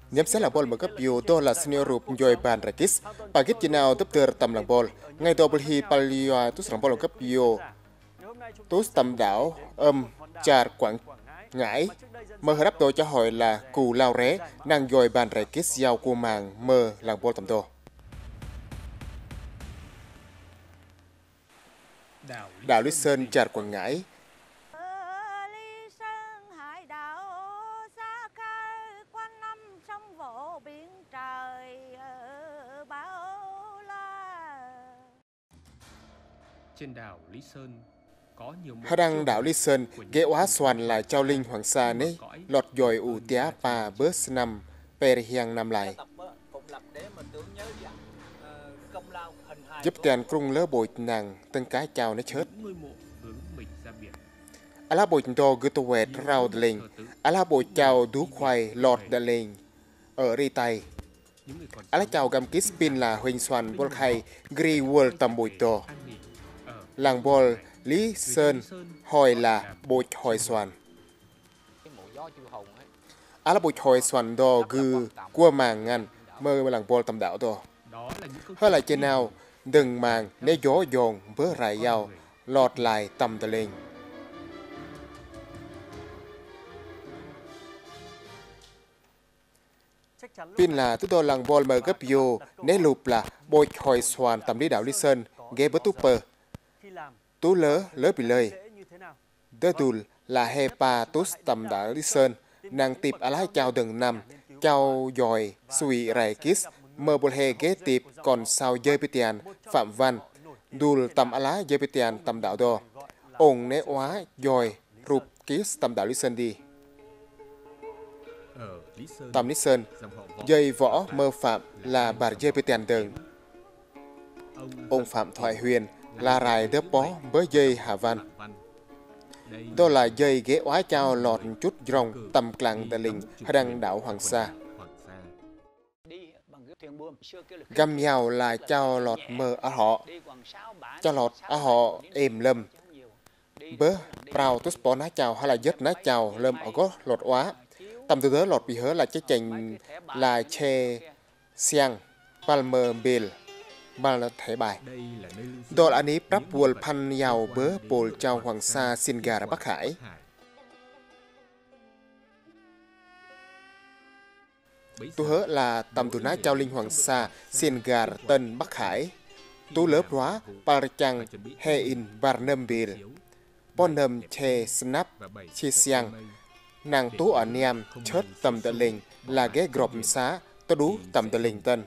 Nhắm xét là bol mở cấp yếu đó là senior rup Joy Ban Rakis. Pagit Jinao tập tờ tầm làng bol. Ngay đầu bali palio tus làng bol cấp yếu. Tus tầm đảo char Quảng Ngãi. Mơ hợp đôi cho hỏi là cù lao ré nàng Joy Ban Rakis giao cua màng mơ làng bol tầm đô. Đảo Lý Sơn char Quảng Ngãi. Trên đảo Lý Sơn có nhiều Hà đăng đảo Lý Sơn ghé hóa soàn là Trao Linh Hoàng Sa nế lọt dòi ủ tía pa bớt năm per hiang năm lại giúp tiền krung lỡ bội nàng tân cá chào nó chết ala bội đo gư tô quẹt rau đà linh ala bội chào đú khoai lọt đà linh ở ri tay ala chào gam kít spin là huỳnh soàn bol khay gri world tầm bội đo làng bol Lý Sơn hỏi là bột hỏi soàn. Á là bột hỏi soàn đo gư qua màng ngăn mơ làng bol tầm đảo đo. Hơi lại trên nào đừng màng nếu gió dồn bớ rải dao lọt lại tầm tờ lên. Pin là tức đo làng bol mơ gấp vô nếu lụp là bột hỏi soàn tầm lý đảo Lý Sơn ghé bớt túp pơ. Tú lỡ bị lời. Đơ đùl là he pa tus tầm đảo Lý Sơn, nàng tiệp á lá chào đừng nằm, chào dòi, suy rải kis, mơ bồ he ghé tiệp còn sao dơi bê tiàn, phạm văn, đùl tầm á lá dơi bê tiàn tầm đảo đô. Ổng né hóa dòi, rụp kis tầm đảo Lý Sơn đi. Tầm Lý Sơn, dây võ mơ phạm là bà dơi bê tiàn đừng. Ông Phạm Thoại Huyền là rài đớp bó với dây Hà Văn. Đó là dây ghé óa trao lọt chút rồng tầm clang tờ linh hay đăng đảo Hoàng Sa. Găm nhau là trao lọt mơ á họ. Trao lọt á họ êm lâm. Bớ prao tốt bó ná chào hay là dứt ná chào lâm ở gót lọt óa. Tầm từ đó lọt bị hớ là chế chành là che xiang palmer bill. Bà là thế bài. Đó là ní prap buồn pan giàu bớ bồn trao Hoàng Sa xin gà ra Bắc Hải. Tú hớ là tầm tù ná trao Linh Hoàng Sa xin gà ra Tân Bắc Hải. Tú lớp hóa Parachang he in Barnum Bill. Bonum che snap chi xiang. Nàng tú ở niam chết tầm tờ linh là ghé grộp xá tớ đú tầm tờ linh tân.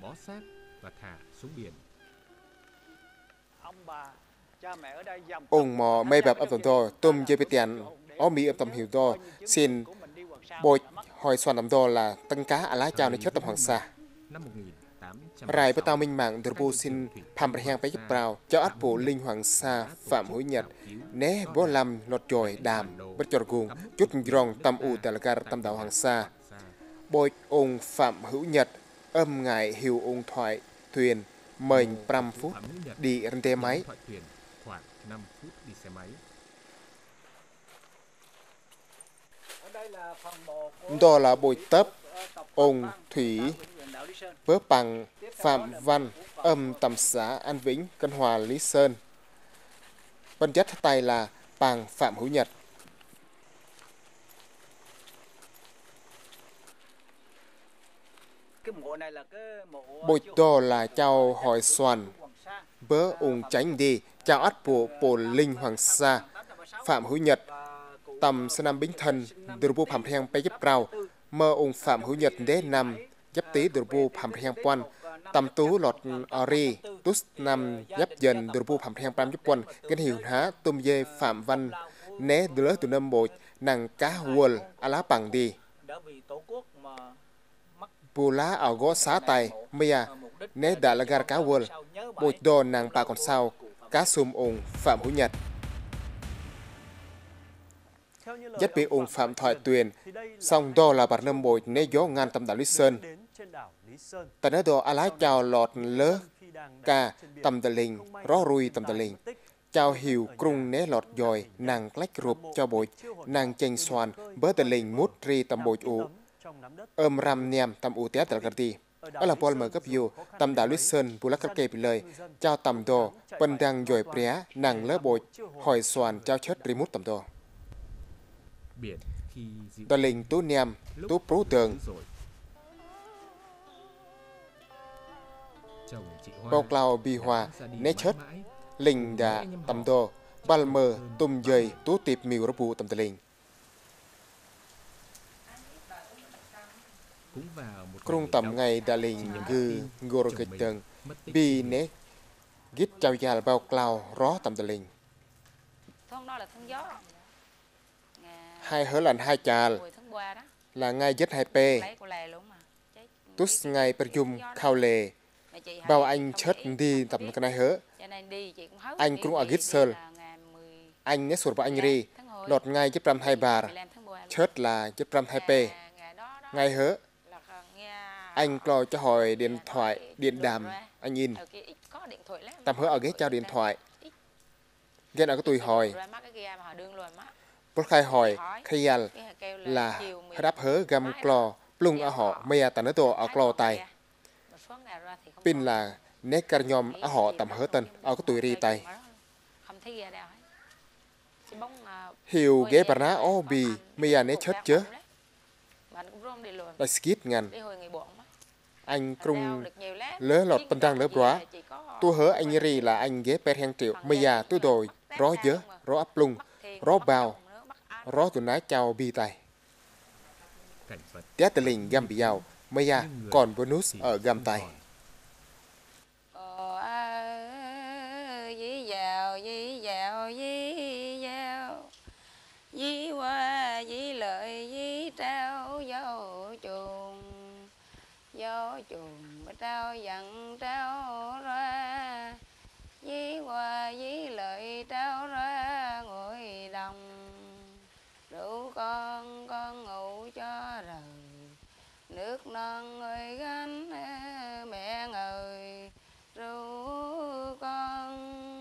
Ông mò mây bạp ấp tầm đo tôm dây bê tiền ó mỹ ấp tầm hiểu đo xin bồi hỏi soàn tầm đo là tân cá á lá chào nơi chết tầm Hoàng Sa. Rài bê tao minh mạng đưa bù xin phàm bạc hang bấy giúp bào cho át bộ Linh Hoàng Sa Phạm Hối Nhật né bó lâm lọt trồi đàm bất trò gùng chút rong tầm ủ tại là gà tầm đảo Hoàng Sa. Bồi ông Phạm Hữu Nhật âm ngài hiểu ông thoại thuyền mình 5 phút đi xe máy. Đó là bồi tấp ông Thủy vớ bằng Phạm Văn âm tầm xã An Vĩnh Cân Hòa Lý Sơn. Vân chất tay là bằng Phạm Hữu Nhật. Bồi đó là chào hỏi soàn bớ ung tránh đi chào át bộ bồn Linh Hoàng Sa Phạm Hữu Nhật tầm sân năm Bính Thân đưa bù phạm hang bay giúp rào mơ ung Phạm Hữu Nhật đế năm giáp tí đưa bù phạm hang quan tầm tú lọt ori tút năm giáp dần đưa bù phạm hang pram giúp quan cái hiểu há tôm dê Phạm Văn né đưa từ năm bột nàng cá huol á lá bằng đi bù lá ở gõ xá tay mây né đã là gar cá huol bột đo nàng bà còn sao cá sum ung Phạm Hữu Nhật. Dắt bị ung Phạm Thoại Tuyền xong đó là bạc nâm bồi né gió ngan tầm đảo Lý Sơn. Tại nơi đó á lá chào lọt lớ ca tầm tờ linh rõ rùi tầm tờ linh chào hiểu krung né lọt dòi nàng lách rụp cho bồi nàng chênh xoàn bớ tờ linh mút ri tầm bồi ụ răm niam tầm ưu té tại gần đi. Ở làng Paul mở cấp dù, tầm đảo Lít Sơn, bù lắc cấp kê bị lời, trao tầm đồ, bên đang dồi pré, nàng lỡ bội, hỏi soàn trao chết remote tầm đồ. Tờ linh tú niam, tú prú tường. Bao clau bi hòa, né chết, linh đã tầm đồ, bal mơ, tùm dời, tú tiệp mìu rập vụ tầm tờ linh. Krung tầm ngày đã linh gư ngô rô kịch tường, bi né gít chào già bao clau rõ tầm tờ linh. Hai hớ lần hai chàl là ngay dứt hai pê. Tούς ngay per dung khao lề. Bao anh chết đi tập cái này hớ. Anh cũng ở gít sơn. Anh nhé sụt vào anh ri. Lọt ngay dứt ram hai bà. Chết là dứt ram hai pê. Ngay hớ. Anh lo cho hỏi điện thoại, điện đàm, anh in. Tạm hứa ở ghế trao điện thoại. Ghét ở cái tùy hỏi. Bố khai hỏi, khai yal là đáp hớ găm clò, plung ở họ, mây tàn ở tổ ở clò tay. Pin là nétcar nhom ở họ tầm hớ tân, ở cái tùy ri tay. Hiểu ghé bà ná ô bì, mây nét chết chứ. Là skit ngàn. Anh krung lỡ lọt bên răng lỡ bóa. Tôi hớ anh ri là anh ghé per hang triệu, mây tôi đồi, rõ dớ, rõ áp plung, rõ bao. Rõ tụi ná chào bi tay. Té tờ linh găm bị dao, Maya còn bonus ở găm tay. Dí vào, dí qua, dí lợi, dí trao, vô chuồng, trao dặn, trao ra. Dí qua, dí lợi, trao ra ngồi đồng. Rượu con ngủ cho rồi. Nước non ơi gánh mẹ ơi. Rượu con.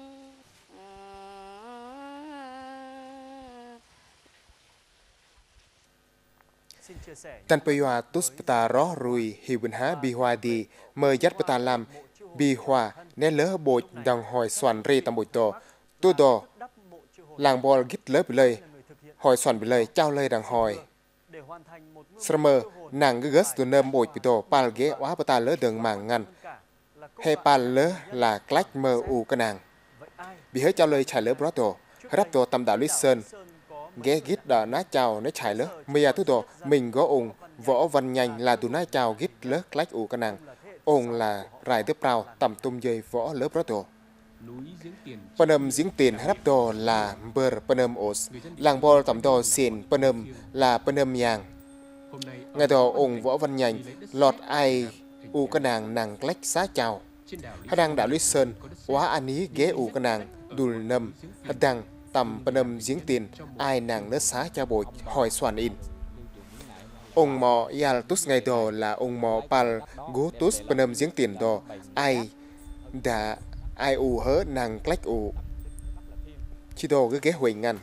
Tan peywa tus peta rõ rùi hi bình há bi hoa đi mơ dắt peta làm bi hoa né lỡ bột đằng hỏi soàn ri tầm bột tổ tu đồ làng bò gít lỡ bị lời hỏi soàn bị lời trao lời đằng hỏi summer nàng gớt tu nơm bột bị tổ pal ghé quá peta lỡ đường màng ngăn hay pal lỡ là clach mơ u cái nàng bị hết trao lời chạy lỡ bó tổ rắp tổ tầm đảo Lý Sơn ghé gít đã ná chào nó chạy lỡ mìa tu tổ mình có ủng võ văn nhanh là tụ ná chào gít lỡ clach u cái nàng ủng là rải tiếp rào tầm tung dây võ lỡ bó tổ Panam giếng tiền hấp đồ là bờ Panam os, làng bò tầm đồ xiên Panam là Panam nhàng. Ngày đó ông võ văn nhanh lọt ai u cái nàng lách xá chào. Hát đang đảo Lý Sơn quá an ý ghé u cái nàng đùl nâm hát đang tầm Panam giếng tiền ai nàng nớt xá cha bội hỏi soàn in. Ông mò Yaltus ngày đó là ông mò Pal Gutus Panam giếng tiền đó ai đã ai u hớ nàng clach u chi đồ cái ghé huỳnh ngăn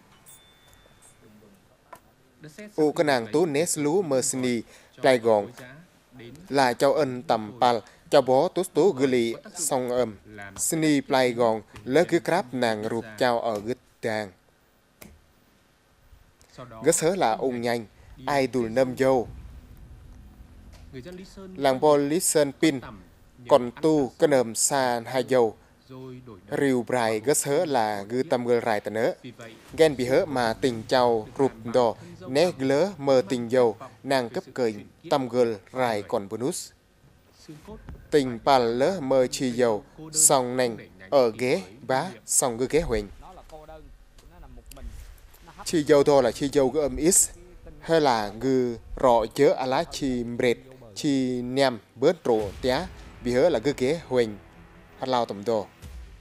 u cái nàng tú nés lú mercini trai gọn là cháu ân tầm pal cháu bó tú gửi song sini play gọn lỡ cứ crab nàng rụp cháu ở gứt đàng gớt hớ là ung nhanh ai đùl nâm dâu làng bò Lý Sơn pin còn tu cái nầm xa hai dâu rìu brai gớt hớ là gư tâm gơ rai tần ớ ghen bị hớ mà tình chào rụp đỏ né lỡ mơ tình dâu nàng cấp cười tâm gơ rai còn bonus tình pal lỡ mơ chi dâu song nành ở ghế bá song gư ghế huỳnh chi dâu thôi là chi dâu gơ âm ít hay là gư rõ chớ á lá chi mrệt chi nem bớt rổ té bị hớ là gư ghế huỳnh hát lao tầm đồ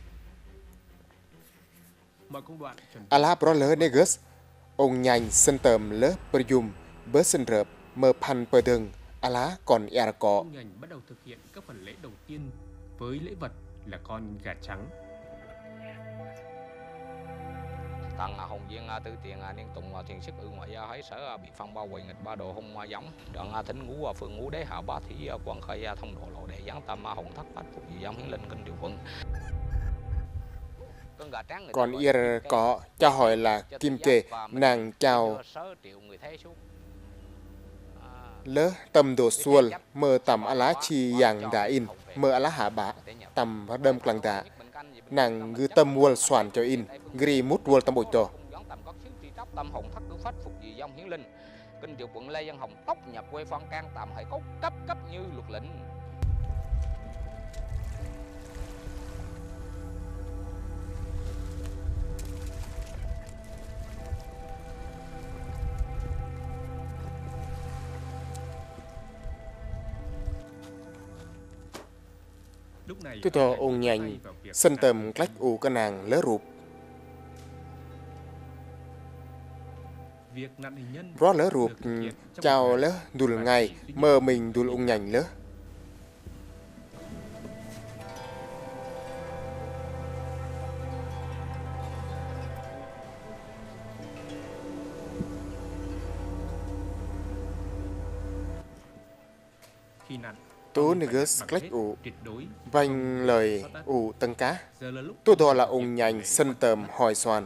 Ala pro lỡ negus ông nhanh sân tầm lỡ perjum bớt sân rợp mơ pan per đường Ala còn er cọ ngành bắt đầu thực hiện các phần lễ đầu tiên với lễ vật là con gà trắng. tầng hồng viên tư tiền niên tùng thiền sức ư ngoại hấy sở bị phong bao quỳ nghịch ba đồ hung giống đoạn thỉnh ngũ phượng ngũ đế hạ bá thí quần khơi thông độ lộ đệ giáng tâm hồng thất bát phục dị giống hiến linh kinh điều quận. Còn Ir có cho hỏi là kim kê nàng chào lỡ tâm đồ xuân mơ tầm á lá chi yang đã in mơ á lá hạ bá tầm và đâm clang đã nàng ngư tâm wol soàn cho in gri mút wol tâm bội tổ tâm hồng thất cứu phách phục dị dòng hiến linh kinh điều quận lê dân hồng tốc nhập quê phong can tạm hãy cốt cấp cấp như luật lệnh. tôi thọ ông nhanh sân tầm cách u cái nàng lỡ rụp rõ lỡ rụp chào lỡ đùl ngày mơ mình đùl ông nhanh lỡ tố negus cách u vanh lời u tăng cá tôi đó là ông nhanh sân tầm hỏi xoan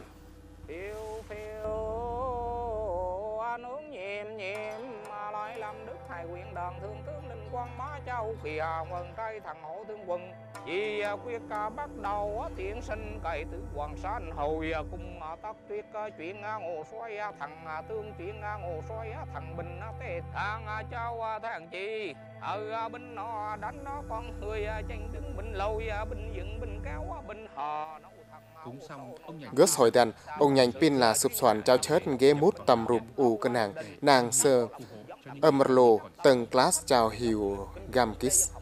châu kìa mừng trai thằng hộ tướng quân vì quyết bắt đầu thiện sinh cậy tứ hoàng san hồi cùng tất tuyết chuyện ngô xoay thằng tương chuyện ngô xoay thằng bình tê thằng châu thằng chi ở bên nó đánh nó con người tranh đứng bên lôi bên dựng bên kéo bên hò Gus hỏi đàn ông nhanh pin là sụp soàn trao chết ghế mút tầm rụp ủ cái nàng sơ Amerlo tầng class chào hiệu Gamkis.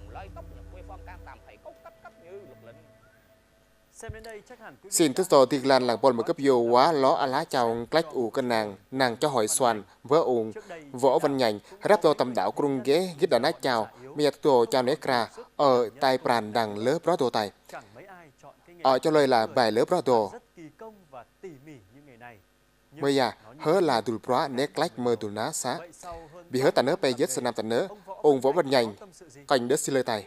Xin tức tỏ tiệc lan làng bồn một cấp vô quá ló á lá chào cách ủ cái nàng cho hỏi xoàn vỡ ủng võ văn nhành rắp to tầm đảo krung ghế gít đàn ách chào mẹ tổ chào nế kra ở tai pràn đằng lớp rõ đồ tài ở cho lời là bài lớp rõ đồ bây giờ hớ là đùl bó nét lách mơ đùl ná xá vì hớ tà nớ bê dết sân nam tà nớ ông võ văn nhành cảnh đất xí lời tài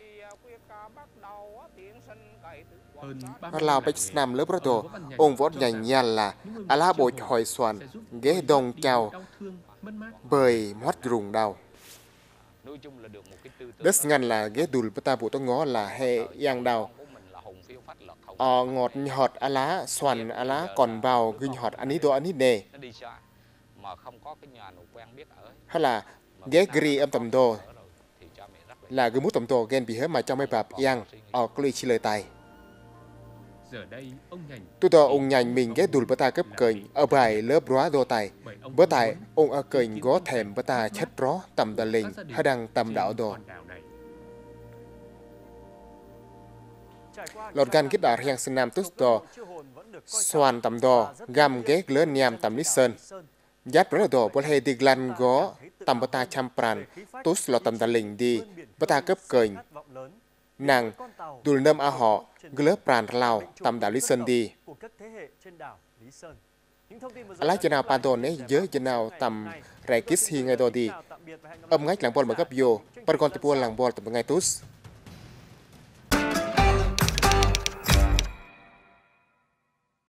Lào bách nam lớp rõ đồ ông võ nhành nhàn là á lá bội hỏi xoàn ghế đông chào bời mắt rùng đào đất ngăn là ghế đùl bê ta bộ tông ngó là hệ yang đào ngọt hot á lá xoàn á lá còn vào ginh hot anh đồ anh nè hay là ghé gri âm tầm đồ là gửi mút tầm đồ ghen bị hết mà trong mấy bạp yang ở cái chi lời tài tôi tỏ ông nhành mình ghé đùl bơ ta cấp cờnh ở bài lớp róa đồ tài bơ tài ông ở cờnh gó thèm bơ ta chất rõ tầm tà linh hay đang tầm đảo đồ lọt gan kết đảo riêng sân nam tức đò xoàn tầm đò gam ghét lớn nhàm tầm lít sơn giáp rất là đò bố hề đi glan gó tầm bát ta chăm pran tốt lọt tầm tà linh đi bát ta cấp cờnh nàng đùl nâm a họ lớp pran lao tầm đảo lít sơn đi lá cho nào panton ấy nhớ cho nào tầm rải kít hi ngay đò đi âm ngách làng bol mà gấp vô par con tập làng bol tầm ngay tốt